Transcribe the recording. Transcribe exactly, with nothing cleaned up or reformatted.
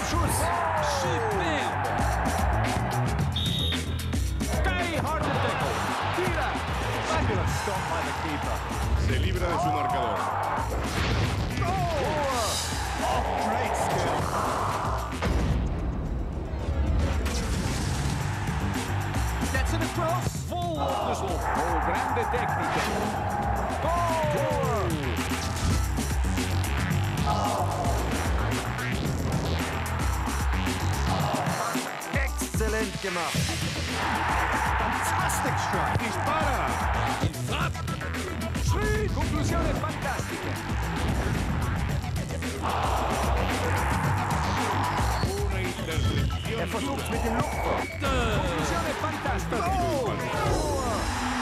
Schuss! Superbe! Keihard tackle! Tira! Fabulous stop by the keeper. Se libra de su marcador. Oh, great skill. That's it across. Vol op de slot. Oh, grande tecnica. Goal! Exzellent gemacht. Fantastic strike. ¡Dispara! Il trap. Sì, conclusione fantastica. Una intercepción. Er versucht mit dem Luftwurf. Conclusione fantastica. Oh!